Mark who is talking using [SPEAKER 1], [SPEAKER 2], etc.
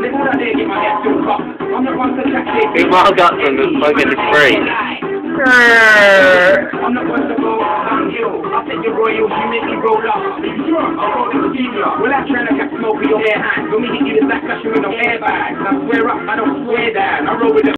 [SPEAKER 1] Big Marl got some and fucking free.
[SPEAKER 2] I'm not one to go downhill. I'll take the royals, you make me roll up. Are you sure? I'll roll the senior. Well, I'm trying to catch smoke with your bare hands. Don't me hit you with that flashing with no airbags. I swear up, I don't swear down. I roll with the